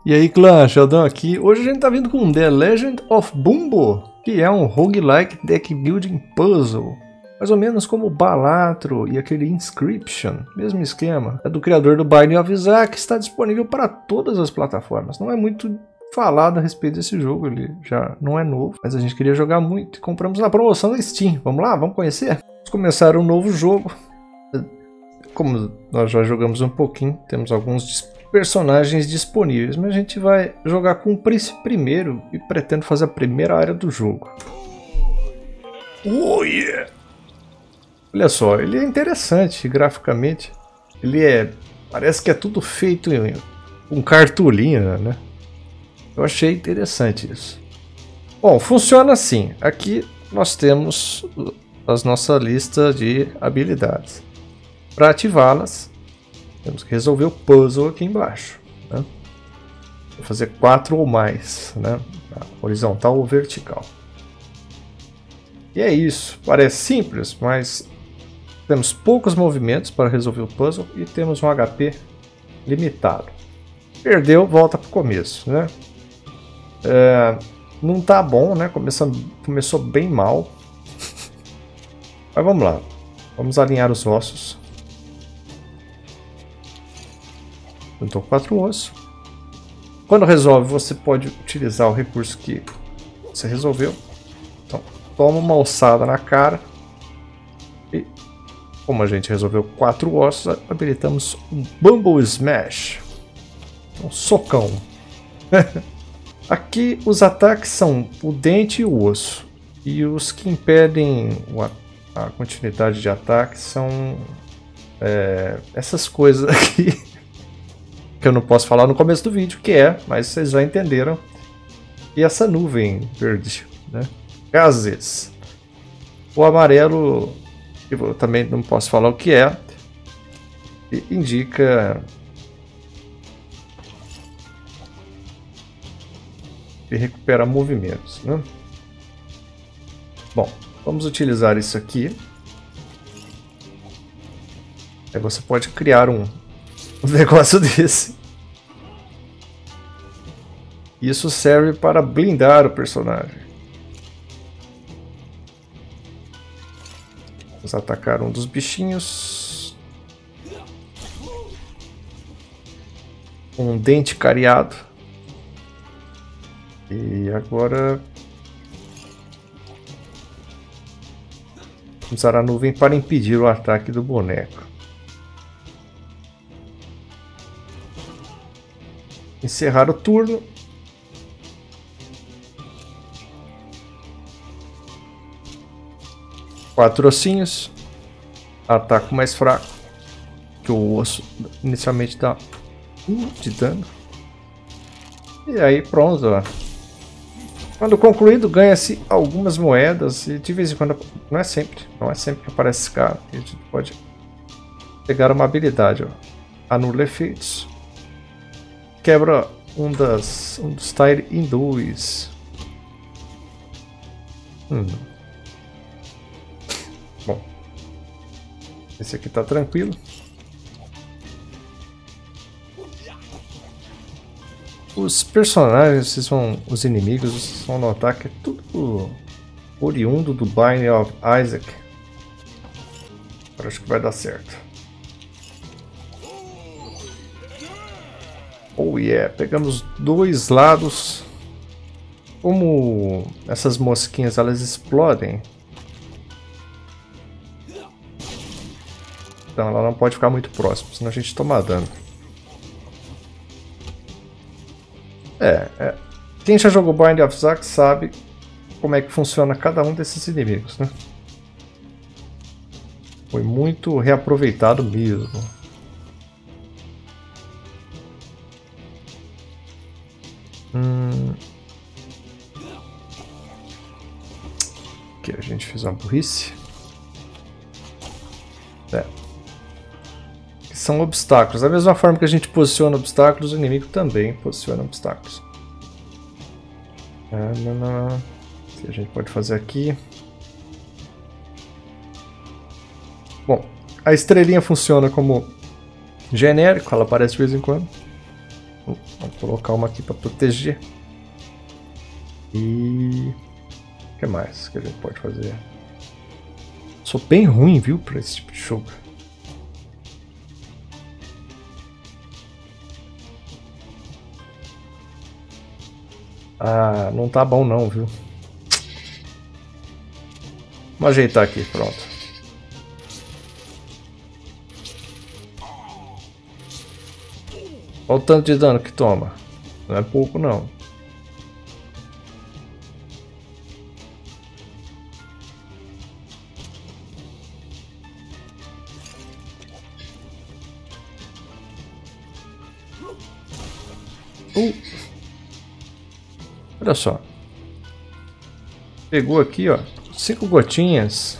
E aí clã, Sheldon aqui. Hoje a gente tá vindo com The Legend of Bumbo, que é um roguelike deck building puzzle. Mais ou menos como o Balatro e aquele Inscription, mesmo esquema. É do criador do Binding of Isaac, está disponível para todas as plataformas. Não é muito falado a respeito desse jogo, ele já não é novo, mas a gente queria jogar muito e compramos na promoção da Steam. Vamos lá, vamos conhecer? Vamos começar um novo jogo. Como nós já jogamos um pouquinho, temos alguns personagens disponíveis, mas a gente vai jogar com o príncipe primeiro e pretendo fazer a primeira área do jogo. Oh yeah! Olha só, ele é interessante graficamente. Parece que é tudo feito com cartolina, né? Eu achei interessante isso. Bom, funciona assim. Aqui nós temos a nossa lista de habilidades. Para ativá-las, temos que resolver o puzzle aqui embaixo, né? Vou fazer 4 ou mais, né? Horizontal ou vertical. E é isso. Parece simples, mas temos poucos movimentos para resolver o puzzle e temos um HP limitado. Perdeu, volta para o começo, né? Não tá bom, né? Começou bem mal. Mas vamos lá. Vamos alinhar os ossos. Juntou 4 ossos. Quando resolve, você pode utilizar o recurso que você resolveu. Então, toma uma ossada na cara. E, como a gente resolveu 4 ossos, habilitamos um Bumble Smash. Um socão. Aqui os ataques são o dente e o osso. E os que impedem a continuidade de ataque são essas coisas aqui. Que eu não posso falar no começo do vídeo, mas vocês já entenderam. E essa nuvem verde, né? Gases. O amarelo, eu também não posso falar o que é, indica que recupera movimentos, né? Bom, vamos utilizar isso aqui. Aí você pode criar um negócio desse. Isso serve para blindar o personagem. Vamos atacar um dos bichinhos. Um dente cariado. E agora vamos usar a nuvem para impedir o ataque do boneco. Encerrar o turno. Quatro ossinhos. Ataque mais fraco. Que o osso inicialmente dá 1 de dano. E aí pronto. Ó. Quando concluído, ganha-se algumas moedas. E de vez em quando, não é sempre que aparece esse cara. A gente pode pegar uma habilidade. Ó. Anula efeitos. Quebra um dos tile em 2. Bom, esse aqui tá tranquilo. Os personagens, os inimigos, vocês vão notar que é tudo oriundo do Binding of Isaac. Acho que vai dar certo. Oh yeah, pegamos 2 lados. Como essas mosquinhas elas explodem, então ela não pode ficar muito próxima, senão a gente toma dano. Quem já jogou Binding of Isaac sabe como é que funciona cada um desses inimigos, né? Foi muito reaproveitado mesmo. Aqui a gente fez uma burrice. Que são obstáculos. Da mesma forma que a gente posiciona obstáculos, o inimigo também posiciona obstáculos. O que a gente pode fazer aqui? Bom, a estrelinha funciona como genérico, ela aparece de vez em quando. Vamos colocar uma aqui para proteger. E... o que mais que a gente pode fazer? Sou bem ruim, viu, para esse tipo de jogo. Ah, não tá bom não, viu? Vamos ajeitar aqui, pronto. Olha o tanto de dano que toma. Não é pouco não. Olha só. Pegou aqui, ó. 5 gotinhas.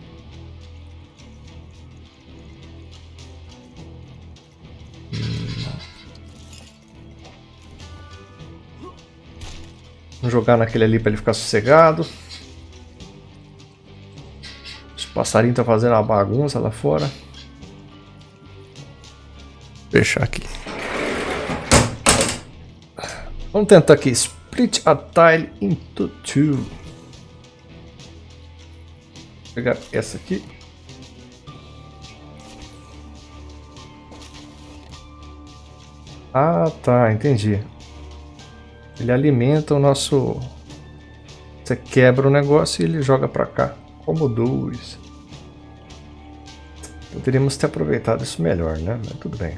Vamos jogar naquele ali para ele ficar sossegado. Os passarinhos estão fazendo uma bagunça lá fora. Fechar aqui. Vamos tentar aqui. Split a tile into two. Vou pegar essa aqui. Ah, tá, entendi. Ele alimenta o nosso... Você quebra o negócio e ele joga pra cá. Como dois. Poderíamos ter aproveitado isso melhor, né? Mas tudo bem.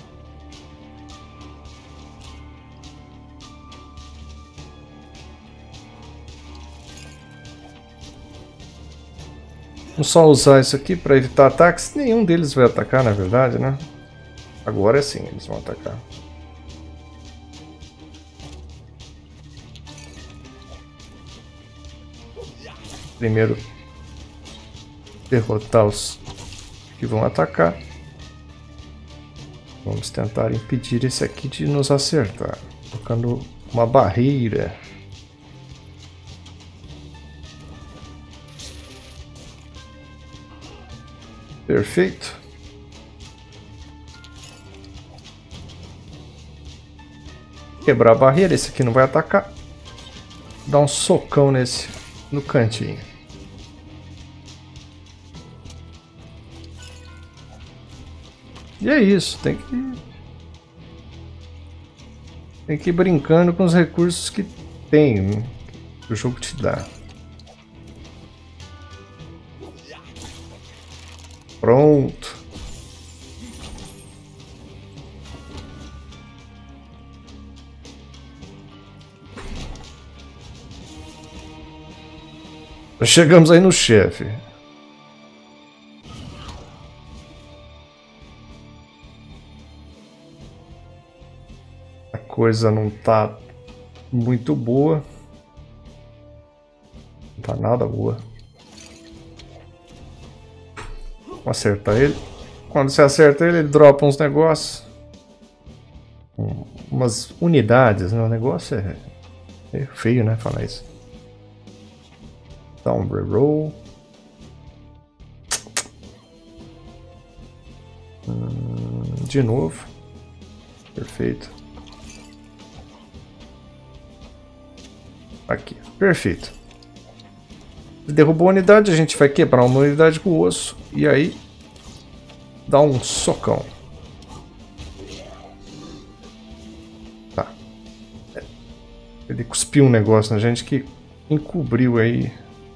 Vamos só usar isso aqui para evitar ataques. Nenhum deles vai atacar, na verdade, né? Agora sim eles vão atacar. Primeiro derrotar os que vão atacar. Vamos tentar impedir esse aqui de nos acertar, colocando uma barreira. Perfeito. Quebrar a barreira, esse aqui não vai atacar. Dá um socão nesse no cantinho. E é isso, tem que ir brincando com os recursos que tem, né? Que o jogo te dá. Pronto. Chegamos aí no chefe. A coisa não tá muito boa. Não tá nada boa. Vamos acertar ele. Quando você acerta ele, ele dropa uns negócios. Umas unidades, né? O negócio é feio, né? Falar isso. Dá um reroll. De novo. Perfeito. Aqui. Perfeito. Derrubou a unidade, a gente vai quebrar uma unidade com o osso. E aí, dá um socão. Tá. Ele cuspiu um negócio na gente que encobriu aí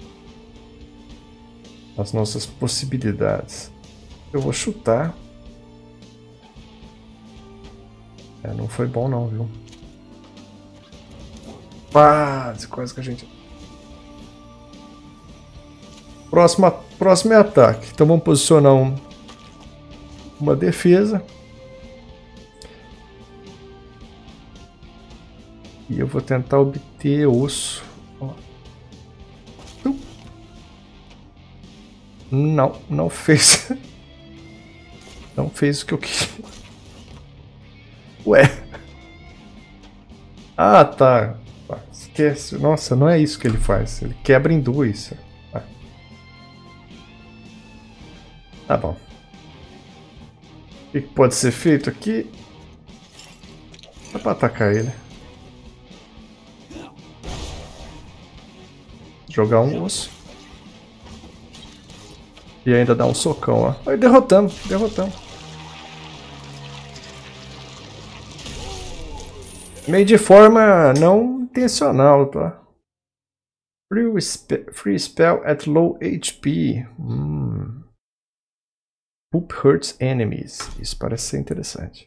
as nossas possibilidades. Eu vou chutar. Não foi bom não, viu? Quase que a gente... Próximo é ataque. Então vamos posicionar uma defesa. E eu vou tentar obter osso. Não fez. Não fez o que eu quis. Ué. Ah, tá. Esquece. Nossa, não é isso que ele faz. Ele quebra em dois. Tá bom. O que pode ser feito aqui? Dá pra atacar ele. Jogar um osso. E ainda dá um socão, ó. Aí derrotamos, derrotamos. Meio de forma não intencional, tá? Free spell at low HP. Poop hurts enemies. Isso parece ser interessante.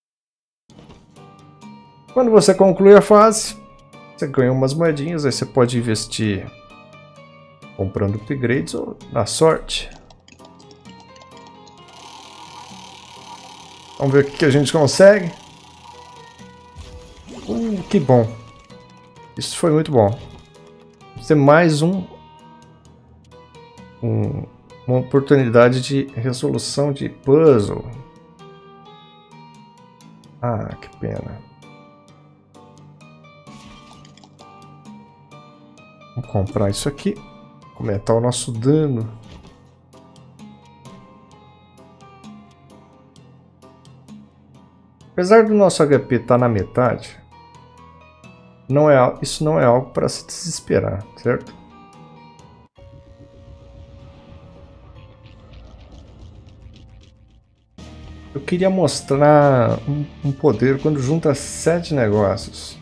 Quando você conclui a fase, você ganha umas moedinhas. Aí você pode investir comprando upgrades ou na sorte. Vamos ver o que a gente consegue. Que bom. Isso foi muito bom. Vamos ter mais uma oportunidade de resolução de puzzle. Ah, que pena. Vamos comprar isso aqui. Aumentar o nosso dano. Apesar do nosso HP estar na metade, isso não é algo para se desesperar, certo? Eu queria mostrar um poder quando junta 7 negócios.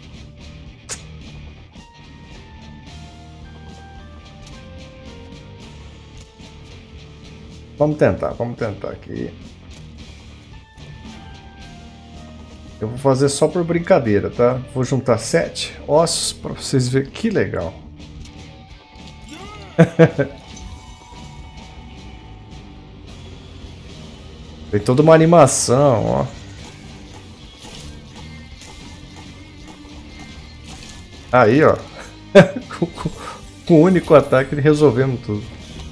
Vamos tentar aqui. Eu vou fazer só por brincadeira, tá? Vou juntar 7 ossos para vocês verem que legal. Tem toda uma animação, ó. Aí, ó. Com um único ataque resolvemos tudo.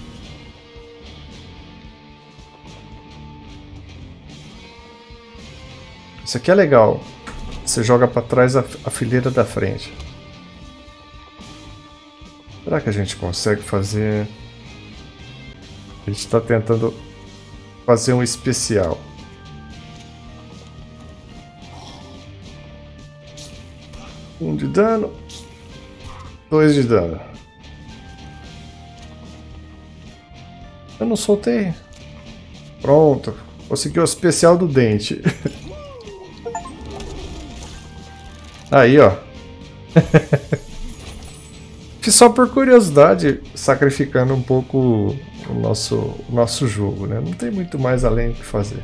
Isso aqui é legal. Você joga para trás a fileira da frente. Será que a gente consegue fazer? A gente está tentando fazer um especial. Um de dano. 2 de dano. Eu não soltei. Pronto. Consegui o especial do dente. Aí, ó. Fiz só por curiosidade, sacrificando um pouco o nosso jogo, né? Não tem muito mais além do que fazer.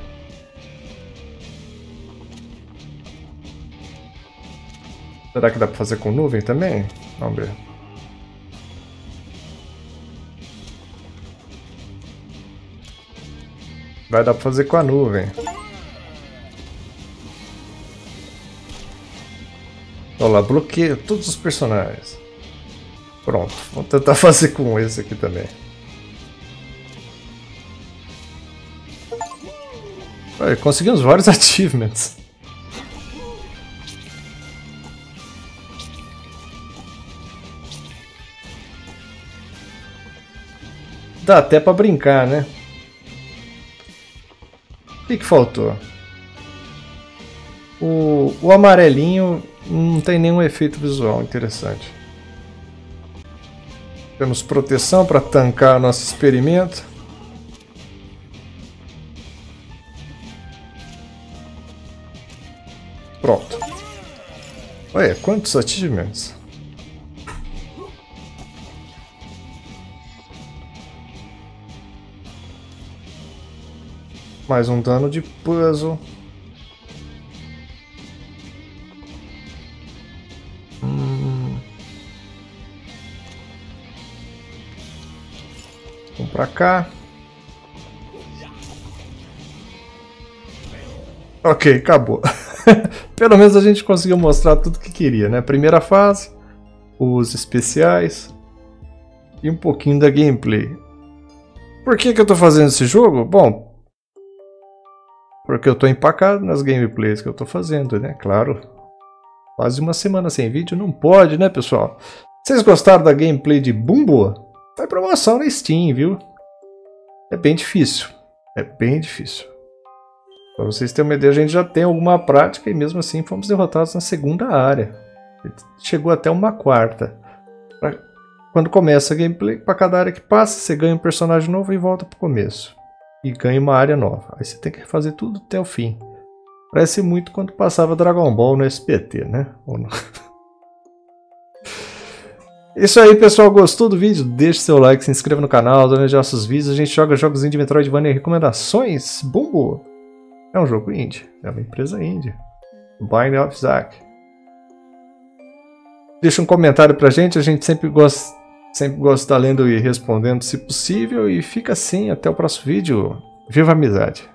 Será que dá pra fazer com nuvem também? Vamos ver. Vai dar pra fazer com a nuvem. Olha lá, bloqueia todos os personagens. Pronto, vamos tentar fazer com esse aqui também. Olha, conseguimos vários achievements. Dá até pra brincar, né? O que faltou? O amarelinho não tem nenhum efeito visual interessante. Temos proteção para tancar nosso experimento. Pronto. Olha, quantos achievements? Mais um dano de puzzle. Vamos pra cá. Ok, acabou. Pelo menos a gente conseguiu mostrar tudo que queria, né? Primeira fase, os especiais e um pouquinho da gameplay. Por que eu tô fazendo esse jogo? Bom, porque eu tô empacado nas gameplays que eu tô fazendo, né? Claro, quase uma semana sem vídeo não pode, né, pessoal? Vocês gostaram da gameplay de Bumbo? Tá em promoção na Steam, viu? É bem difícil. É bem difícil. Para vocês terem uma ideia, a gente já tem alguma prática e mesmo assim fomos derrotados na segunda área. Chegou até uma quarta. Quando começa a gameplay, para cada área que passa, você ganha um personagem novo e volta para o começo. E ganha uma área nova. Aí você tem que fazer tudo até o fim. Parece muito quando passava Dragon Ball no SBT, né? Ou não? Isso aí, pessoal. Gostou do vídeo? Deixe seu like, se inscreva no canal, dê nossos vídeos. A gente joga jogos indie, Metroidvania e recomendações. Bumbo! É um jogo indie. É uma empresa indie. Binding of Isaac. Deixa um comentário pra gente. A gente sempre gosta de estar lendo e respondendo se possível. E fica assim. Até o próximo vídeo. Viva a amizade!